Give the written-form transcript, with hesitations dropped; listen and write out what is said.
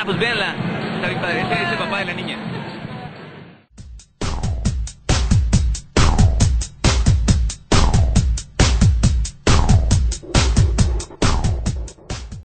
pues véanla. Está bien padre. Ese es el papá de la niña.